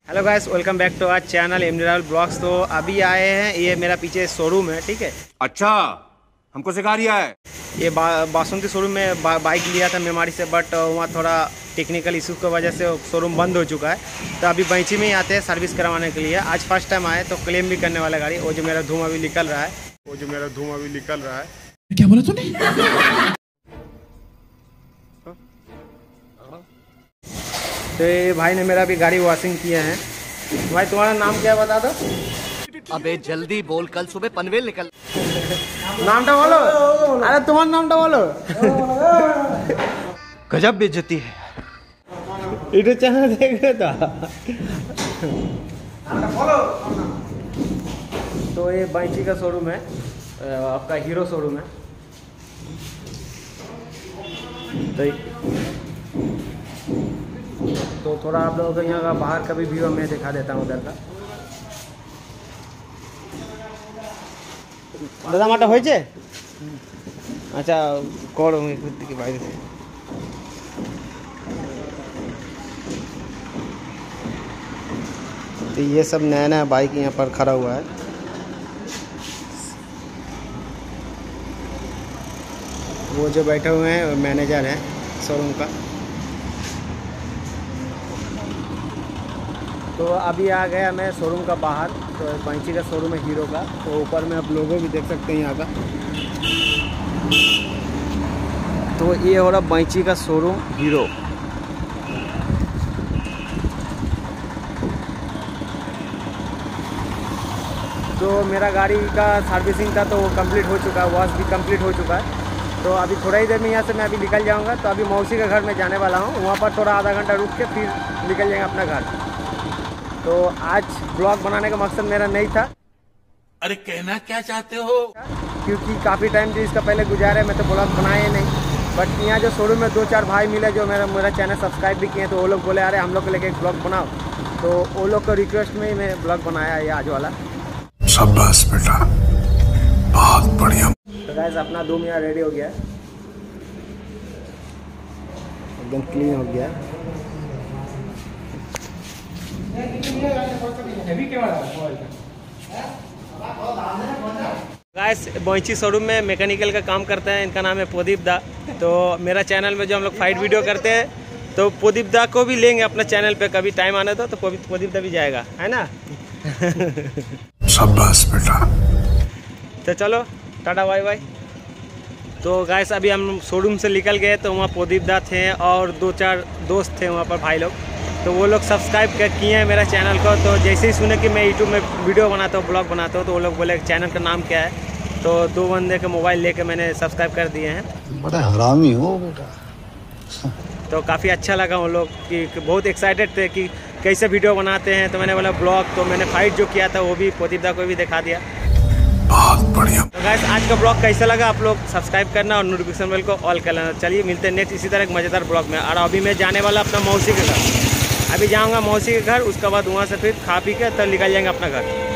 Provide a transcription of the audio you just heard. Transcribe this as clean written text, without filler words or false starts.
Hello guys, welcome back to our channel MD Rahul blogs. तो अभी आए हैं, ये मेरा पीछे शोरूम है, ठीक है। अच्छा, हमको सिखा रिया है। ये बासंती शोरूम में बाइक लिया था मेमारी से, बट वहाँ थोड़ा टेक्निकल इशू की वजह से शोरूम बंद हो चुका है। तो अभी बैंची में ही आते हैं सर्विस करवाने के लिए। आज फर्स्ट टाइम आए तो क्लेम भी करने वाला गाड़ी। वो जो मेरा धुआं भी निकल रहा है, क्या बोला तूने? तो ये भाई ने मेरा भी गाड़ी वॉशिंग किया है। भाई तुम्हारा नाम क्या है बता दो। अबे जल्दी बोल, कल सुबह पनवेल निकल। नामटा बोलो। अरे तुम्हारा नामटा बोलो। गजब बेइज्जती है। यूट्यूब चैनल देख रहे था। तो ये बैंची का शोरूम है, आपका हीरो शोरूम है। तो थोड़ा आप लोगों को यहाँ का बाहर का भी व्यू मैं दिखा देता हूँ उधर का। दादा माटा हो अच्छा कौन भाई। तो ये सब नया नया बाइक यहाँ पर खड़ा हुआ है। वो जो बैठे हुए हैं मैनेजर हैं शोरूम का। तो अभी आ गया मैं शोरूम का बाहर। तो बैंची का शोरूम है हीरो का। तो ऊपर में आप लोगों भी देख सकते हैं यहाँ का। तो ये हो रहा बैंची का शोरूम हीरो। तो मेरा गाड़ी का सर्विसिंग था तो वो कंप्लीट हो चुका है, वॉश भी कंप्लीट हो चुका है। तो अभी थोड़ा ही देर में यहाँ से मैं अभी निकल जाऊँगा। तो अभी मौसी के घर में जाने वाला हूँ, वहाँ पर थोड़ा आधा घंटा रुक के फिर निकल जाएंगे अपना घर। तो आज ब्लॉग बनाने का मकसद मेरा नहीं था। अरे कहना क्या चाहते हो? क्योंकि काफ़ी टाइम जो इसका पहले गुजारे मैं तो ब्लॉग बनाए नहीं। बट यहाँ जो शोरूम में 2-4 भाई मिले जो मेरा चैनल सब्सक्राइब भी किए, तो वो लोग बोले अरे हम लोग को लेके एक ब्लॉग बनाओ। तो वो लोग को रिक्वेस्ट में ही मैं ब्लॉग बनाया ये आज वाला। शाबाश बेटा, बहुत बढ़िया। तो गाइस अपना धूम यहाँ रेडी हो गया है, एकदम क्लीन हो गया है। गाइस बैंची शोरूम में मैकेनिकल का काम करते हैं, इनका नाम है प्रदीप दा। तो मेरा चैनल में जो हम लोग फाइट वीडियो करते हैं, तो प्रदीप दा को भी लेंगे अपना चैनल पे। कभी टाइम आने दो तो प्रदीप दा भी जाएगा, है ना। शाबाश बेटा। तो चलो टाटा बाय बाय। तो गाइस अभी हम शोरूम से निकल गए तो वहाँ प्रदीप दा थे और 2-4 दोस्त थे वहाँ पर भाई लोग। तो वो लोग सब्सक्राइब किए हैं मेरा चैनल को। तो जैसे ही सुने कि मैं यूट्यूब में वीडियो बनाता हूँ, ब्लॉग बनाता हूँ, तो वो लोग बोले चैनल का नाम क्या है। तो 2 बंदे के मोबाइल लेके मैंने सब्सक्राइब कर दिए हैं। बड़ा हरामी हो बेटा। तो काफ़ी अच्छा लगा उन लोग कि बहुत एक्साइटेड थे कि कैसे वीडियो बनाते हैं। तो मैंने बोला ब्लॉग, तो मैंने फाइट जो किया था वो भी प्रदीप दा को भी दिखा दिया। बहुत बढ़िया। तो गाइस आज का ब्लॉग कैसा लगा आप लोग सब्सक्राइब करना और नोटिफिकेशन बेल को ऑल कर लेना। चलिए मिलते हैं नेक्स्ट इसी तरह एक मज़ेदार ब्लॉग में। और अभी मैं जाने वाला अपना मौसी के घर। अभी जाऊँगा मौसी के घर, उसके बाद वहाँ से फिर खा पी के तो निकल जाएंगे अपना घर।